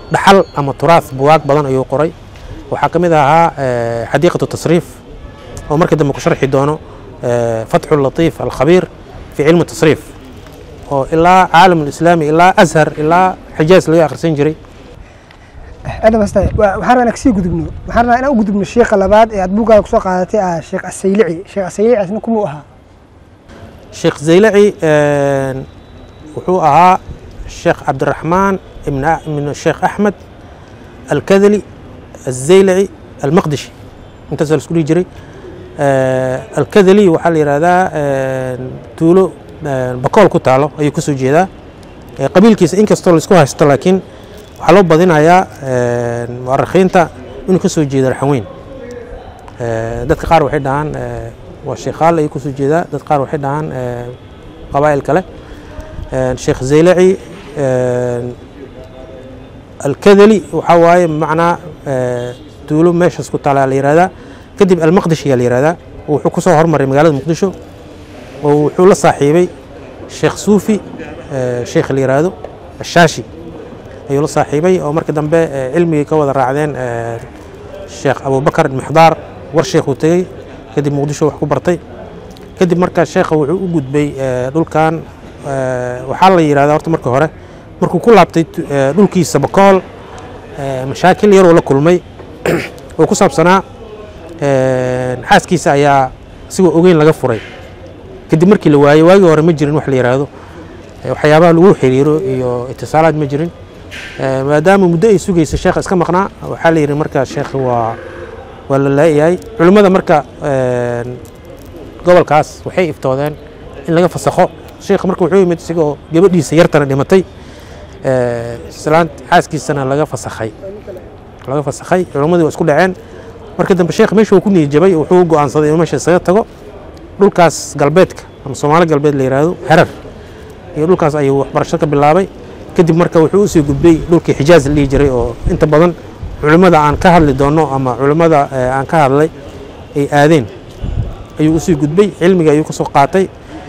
dhaxal ama turaas buugaag badan ayuu qoray. waxaa ka mid ahaa xadiiqatu tasriif oo markii dambe ku sharxi doono fatxu latiif alkhabiir fi cilmi tasriif oo ilaa caalam islaami ilaa azhar ilaa xijaaz laga akhrisan jiray. أنا بس وحنا نكسي قدبنا وحنا أنا قدبنا الشيخ اللباد أتبوك على كسوق عادتي الشيخ السيلعي الشيخ السيلعي عشان كموها الشيخ زيلعي وحوها الشيخ عبد الرحمن من الشيخ أحمد الكذلي الزيلعي المقدشي انتزل سكولي جري الكذلي وحال هذا تولو بقول كتالو أي كسو جيدا قبيل كيس إنك استول سكوها است لكن waxaa loo badinayaa mu'arikhiinta inuu ka soo jeedo raxweyn. dadka qaar waxay dhahaan waa sheekhaal ay ku soo jeedaa, dad qaar waxay dhahaan qabaa'il kale. sheekh zaylaci alkadali waxaa waaye macnaa tuulo meeshaas ku taala la yiraahdaa. kadib almaqdishiga la yiraahdaa. wuxuu ku soo hormaray magaalada muqdisho oo wuxuu la saaxiibay sheekh suufi sheekh la yiraahdo ashaashi ayuu la saaxiibay oo markii dambe cilmiga ka wada raacdeen sheekh abubakar mixdaar war sheekhu tagay kadib muqdisho wax ku bartay. kadib markaa sheekha wuxuu u gudbay dhulkan waxaa la yiraahdaa horta markii hore markuu ku laabtay dhulkiisa bakool mashaakil yar oo la kulmay oo ku saabsanaa xaaskiisa ayaa sigoo ogeyn laga furay. kadib markii la waayay waagii hore ma jirin wax la yiraahdo waxyaabaha lagu xiriiro iyo itisaalaad ma jirin. maadaama muddo ay sugaysa sheekha iska maqnaa waxaa la yiri markaa sheekha waa la leeyahay. culimmada marka gobolkaas waxay iftoodeen in laga fasakho sheekha. marka wuxuu yimid isagoo gabadhiisa yartana dhimatay islaant xaaskiisana laga fasakhay culimmadii waa isku dhaceen. marka dambe sheekha meesha uu ku niyadjabay wuxuu go'aansaday inuu meesha isaga tago dhulkaas galbeedka ama Soomaali galbeed la yiraahdo Harar iyo dhulkaas ayuu waxbarasho ka bilaabay. kadib marka wuxuu u soo gudbay dhulkii xijaaz la jiray oo inta badan culimada aan ka hadli doono ama culimada aan ka hadlay ay aadeen ayuu u soo gudbay. cilmiga ayuu ka soo qaatay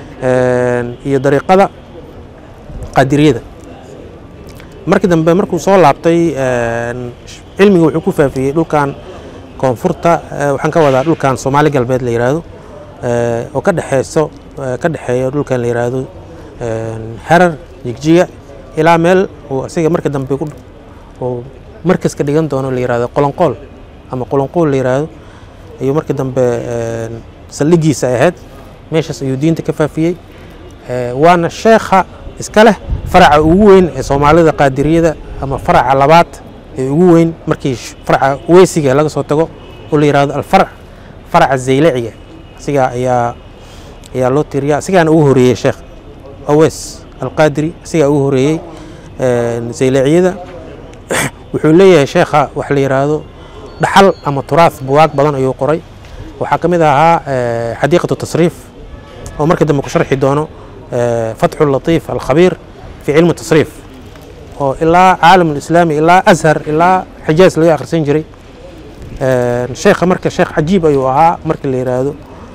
iyo dariiqada qadiriyada. markii dambe markuu soo laabtay cilmiga wuxuu ku faafiyay dhulkan koonfurta waxaan ka wadaa dhulkan Soomaali galbeed la yiraahdo oo ka dhaxeeyo dhulkan la yiraahdo Harar Jigjiga ilaa meel uu asiga markii dambe oo markas ka dhigan doono la yiraahdo Qolanqool ama Qolanqool la yiraahdo ayuu markii dambe saldhigiisa ahayd. meeshaas ayuu diinta ka faafiyay. waana sheekha iska leh faraca ugu weyn ee Soomaalida qaadiriyada ama faraca labaad ee ugu weyn markii faraca weysiga laga soo tago oo la yiraahdo faraca zaylaciga. asiga ayaa loo tiriyaa. asigaana ugu horeeyay sheekh awees القادري سيجا وهري زيلعيدا wuxuu leeyahay sheekha wax la yiraahdo dhaxal ama turaas buugaag badan ayuu qoray. waxaa ka mid ahaa xadiiqatu tasriif oo markii dambe ku sharxi doono fatxu latiif alkhabiir fi cilmi tasriif oo ilaa caalam islaami ilaa azhar ilaa xijaaz laga akhrisan jiray. sheekha marka sheekh cajiib ayuu ahaa markii la yiraahdo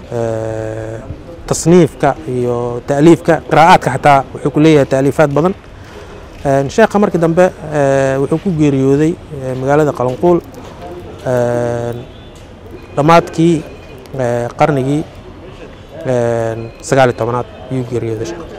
تصنيفك iyo تأليفك قراءاتك حتى wuxuu ku leeyahay تأليفات badan. sheekha markii dambe wuxuu ku geeriyooday magaalada Qolanqool dhamaadkii qarnigii 19aad ayuu geeriyooday sheekha.